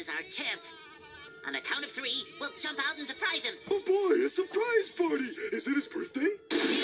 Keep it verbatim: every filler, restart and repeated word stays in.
is our chance. On the count of three, we'll jump out and surprise him. Oh boy, a surprise party! Is it his birthday?